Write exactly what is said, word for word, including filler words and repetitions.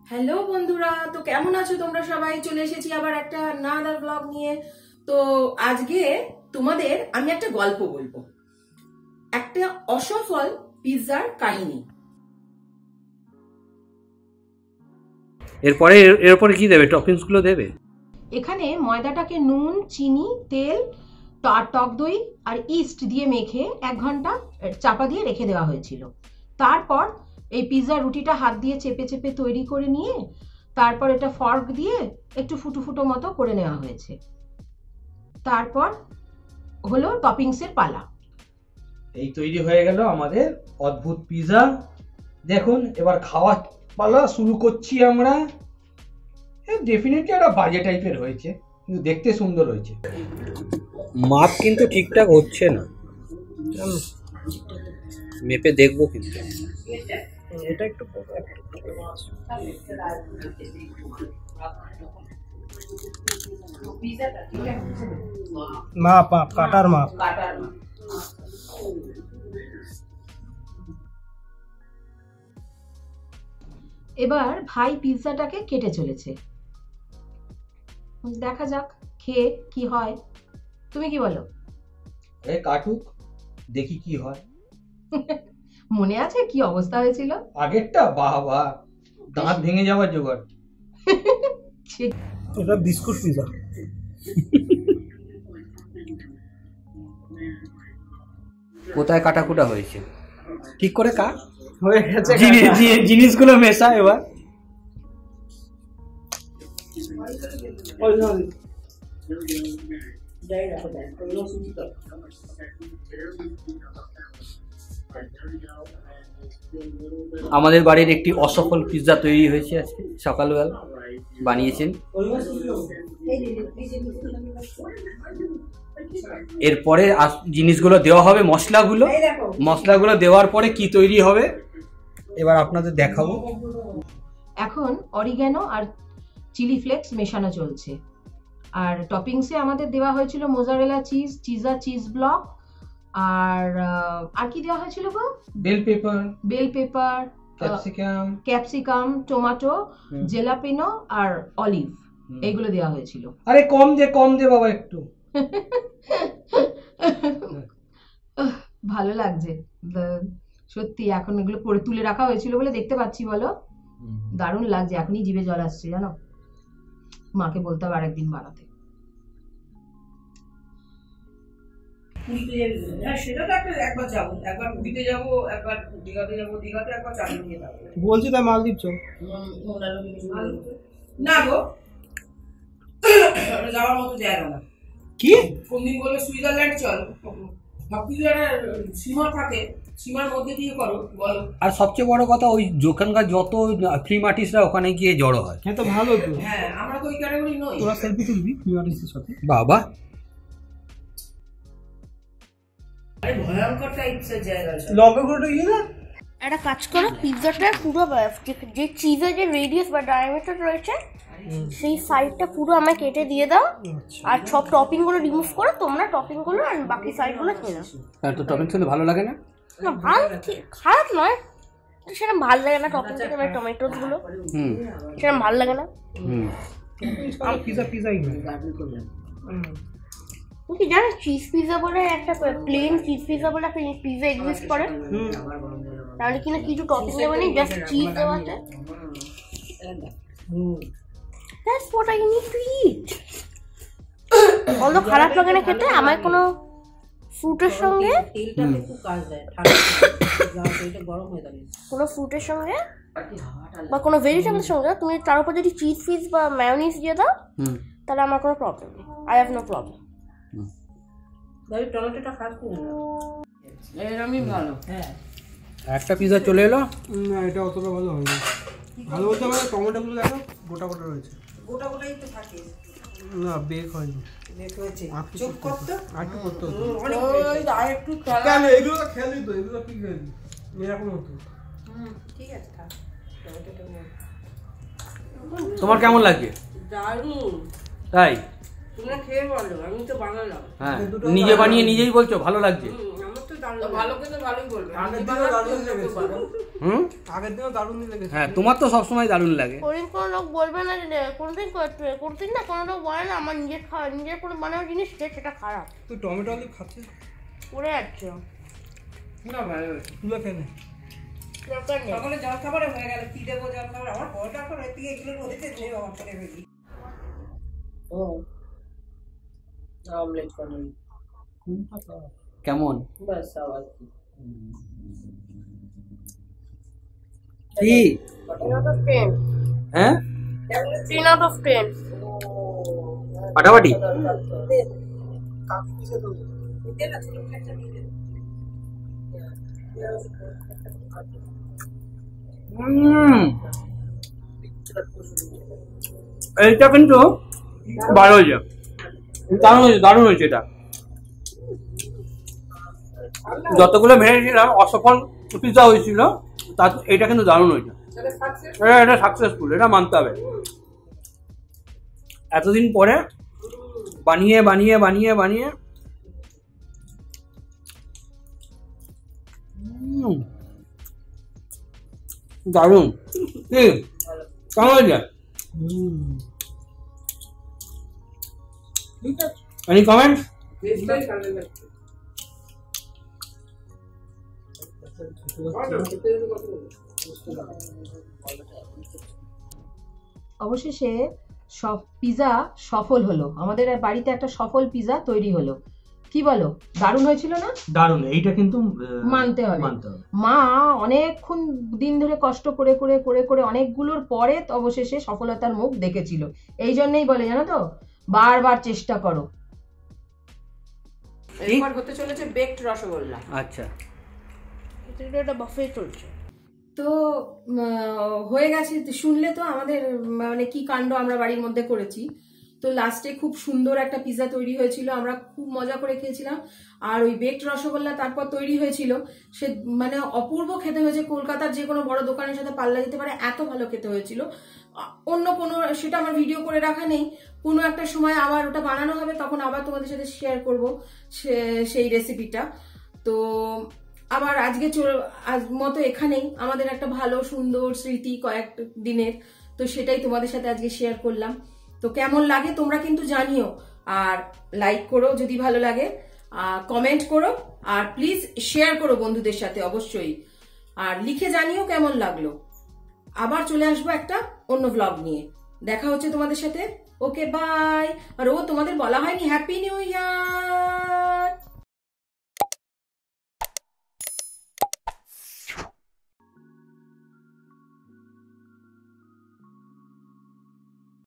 Hello বন্ধুরা, তো কেমন আছো তোমরা সবাই? চলে এসেছি আবার একটা নাদার ব্লগ নিয়ে। তো আজকে তোমাদের আমি একটা গল্প বলবো, একটা অসফল পিৎজার কাহিনী। এরপরে এরপরে কি দেবে? টপিংস গুলো দেবে। এখানে ময়দাটাকে নুন, চিনি, তেল, টক দই আর ইস্ট দিয়ে মেখে এক ঘন্টা চাপা দিয়ে রেখে দেওয়া হয়েছিল। তারপর এই পিৎজা রুটিটা হাত দিয়ে চেপে চেপে তৈরি করে নিয়ে তারপর এটা ফর্ক দিয়ে একটু ফুটো ফুটো মতো করে নেওয়া হয়েছে। তারপর হলো টপিংসের পালা। এই তৈরি হয়ে গেল আমাদের অদ্ভুত পিৎজা। দেখুন, এবার খাওয়া পালা শুরু করছি আমরা। ডেফিনেটলি একটা বাজে টাইপের হয়েছে, কিন্তু দেখতে সুন্দর হয়েছে। মাপ কিন্তু ঠিকঠাক হচ্ছে না, মেপে দেখবো। কিন্তু এটা একটু মাপ মাপ কাটার মাপ কাটার মাপ। এবার ভাই পিৎজাটাকে কেটে চলেছে, দেখা যাক খেয়ে কি হয়। তুমি কি বলো? এ কাটুক, দেখি কি হয়। মনে আছে কি অবস্থা হয়েছিল আগেরটা? বাহ বাহ, দাঁত ভেঙে যাওয়ার জোগাড়। এটা বিস্কুট পিৎজা। কোথায় কাটাকুটা হয়েছে ঠিক করে কাট। হয়ে গেছে, জিনিসগুলো মেশা এবার। আমাদের বাড়ির একটি অসফল পিৎজা তৈরি হয়েছে আজকে সকালবেলা, বানিয়েছেন। এরপরে জিনিসগুলো দেওয়া হবে, মশলাগুলো মশলাগুলো দেওয়ার পরে কি তৈরি হবে এবার আপনাদের দেখাবো। এখন অরিগ্যানো আর চিলি ফ্লেক্স মেশানো চলছে, আর টপিংসে আমাদের দেওয়া হয়েছিল মোজারেলা চিজ, চিজা চিজ ব্লক, আর আর কি দেওয়া হয়েছিল গো? Bell pepper, bell pepper, capsicum capsicum, tomato, jalapeno আর অলিভ, এইগুলো দেওয়া হয়েছিল। আরে কম দে কম দে বাবা একটু। ভালো লাগছে সত্যি, এখন এগুলো পরে তুলে রাখা হয়েছিল বলে দেখতে পাচ্ছি। বলো, দারুণ লাগছে, এখনই জিভে জল আসছে জানো। মাকে বলতে হবে আরেকদিন বানাতে। পুরীতে যাবি? হ্যাঁ, সেটা তো একটা, একবার যাবো, একবার পুরীতে যাবো, একবার দীঘাতে যাবো, দীঘাতে একবার চাকরি নিয়ে যাবো। বলছি তাই মালদ্বীপ চল। না গো, যাওয়ার মতো জায়গা না। কি কোনদিন বলে সুইজারল্যান্ড চল, সবকিছু একটা সীমা থাকে, সীমার মধ্যে দিয়ে করো বলো। আর সবচেয়ে বড় কথা, ওই ওখানকার যত ফিল্ম আর্টিস্টরা ওখানে গিয়ে জড়ো হয়। হ্যাঁ তো ভালো তো। হ্যাঁ, আমরা তো ওই ক্যাটাগরি নই। তোরা সেলফি তুলবি ফিল্ম আর্টিস্টের সাথে? বাবা, আরে ভয়ঙ্কর টাইপসের জায়গা। লম্বা করে গিয়ে না একটা কাজ করো, পিৎজাটা পুরো যে চিজের যে রেডিয়াস বা ডায়ামিটার রয়েছে সেই সাইডটা পুরো আমায় কেটে দিয়ে দাও, আর সব টপিং গুলো রিমুভ করো তোমরা, টপিং গুলো আর বাকি সাইড গুলো খেয়ে নাও। তার তো টপিং খেলে ভালো লাগে না? না, ভালো, খারাপ নয়, সেটা ভালো লাগে না। টপিং থেকে মানে টমেটো গুলো হুম সেটা ভালো লাগে না। হুম পিৎজা পিৎজাই না। তুমি কি জানো চিজ পিৎজা বলে একটা প্লেন চিজ পিৎজা বলে একটা পিৎজা এক্সিস্ট করে? তাহলে কিনা কিছু টপিং দেওয়া নেই, জাস্ট চিজ দেওয়া আছে। That's what I need to eat. Although খারাপ লাগে না খেতে, আমার কোনো ফ্রুটের সঙ্গে তেলটাতে খুব কাজ দেয়, ঠান্ডা গরম হয়ে যাবে। কোনো ফ্রুটের সঙ্গে বা কোনো ভেজিটেবলের সঙ্গে তুমি তার উপর যদি চিজ ফিজ বা মায়োনিজ দিয়ে দাও তাহলে আমার কোনো প্রবলেম নেই। I have no problem. ভাই টমেটোটা খাস না, এরকমই ভালো। হ্যাঁ, একটা পিৎজা চলে এলো। না, এটা অতটা ভালো হয়নি। ভালো বলতে পারে টমেটোগুলো দেখো গোটা গোটা রয়েছে। গোটা গোটাই তো থাকে। না, বেক হয়নি। বেক হয়েছে, চুপ করতে আরেকটু করতে হতো। ওই আর একটু তলা। কেন এগুলো তো খেয়ালই তো, এগুলো কি খেয়ালি এরকম হতো। হুম, ঠিক আছে, থাক। টমেটোটা নিয়ে তোমার কেমন লাগে? দারুণ। তাই তোমরা খেয়ে বলো, আমি তো বানালাম। হ্যাঁ, নিজে বানিয়ে নিজেই বলছো ভালো লাগছে। আমার তো দারুণ ভালো, খেতে ভালোই বলবে। আগের দিনও দারুণ লেগেছে। হুম আগের দিনও দারুণই লেগেছে। হ্যাঁ তোমার তো সবসময় দারুণ লাগে। কোনদিন কোনো লোক বলবে না যে কোনদিন কোনদিন না কোনো লোক বলে না আমার নিজের খাওয়া নিজের কোনো বানানো জিনিস সেটা খারাপ। তুই টমেটো আলু খাচ্ছিস? পড়ে যাচ্ছে না ভালো হয়েছে। তুলে খেয়ে নে। দরকার নেই। সকালে জল খাবারে হয়ে গেল, কি দেবো জল খাবার? আমার বড়টা এখন এর থেকে এগুলো রোদেতে যে আমার করে ফেলি। ও অমলেট করুন কেমন বাস আওয়াজ কি ten out of ten. হ্যাঁ ten out of ten. ফাটাফাটি। হুম এইটা কিন্তু ভালো হয়েছে, দারুণ হয়েছে দারুণ হয়েছে। এটা যতগুলো ভেবেছিলাম অসফল পিৎজা হয়েছিল তা এটা কিন্তু দারুণ হয়েছে। এটা এটা সাকসেসফুল, এটা মানতে হবে। এতদিন পরে বানিয়ে বানিয়ে বানিয়ে বানিয়ে উম, দারুণ। কি কেমন হয়েছে? Any comment? অবশেষে সব পিৎজা সফল হলো, আমাদের বাড়িতে একটা সফল পিৎজা তৈরি হলো। কি বলো, দারুণ হয়েছিল না? দারুণ, এইটা কিন্তু মানতে হবে। মানতে হবে। মা অনেকক্ষণ দিন ধরে কষ্ট করে করে করে করে অনেকগুলোর পরে অবশেষে সফলতার মুখ দেখেছিল। এই জন্যই বলে জানো তো, বারবার চেষ্টা করো। এরপর হতে চলেছে বেকড রসগোল্লা। আচ্ছা এটা একটা বাফে চলছে। তো হয়ে গেছে, শুনলে তো আমাদের মানে কি কাণ্ড আমরা বাড়ির মধ্যে করেছি। তো লাস্টে খুব সুন্দর একটা পিৎজা তৈরি হয়েছিল, আমরা খুব মজা করে খেয়েছিলাম। আর ওই বেকড রসগোল্লা তারপর তৈরি হয়েছিল, সে মানে অপূর্ব খেতে হয়েছে। কলকাতার যে কোনো বড় দোকানের সাথে পাল্লা দিতে পারে, এত ভালো খেতে হয়েছিল। অন্য কোনো, সেটা আমার ভিডিও করে রাখা নেই, কোনো একটা সময় আবার ওটা বানানো হবে, তখন আবার তোমাদের সাথে শেয়ার করবো সেই রেসিপিটা। তো আবার আজকে আজ মতো এখানেই আমাদের একটা ভালো সুন্দর স্মৃতি কয়েক দিনের, তো সেটাই তোমাদের সাথে আজকে শেয়ার করলাম। তো কেমন লাগে তোমরা কিন্তু জানিও, আর লাইক করো যদি ভালো লাগে, কমেন্ট করো, আর প্লিজ শেয়ার করো বন্ধুদের সাথে অবশ্যই, আর লিখে জানিও কেমন লাগলো। আবার চলে আসবো একটা অন্য ব্লগ নিয়ে, দেখা হচ্ছে তোমাদের সাথে। Okay bye. আর ও তোমাদের বলা হয়নি হ্যাপি নিউ ইয়ার।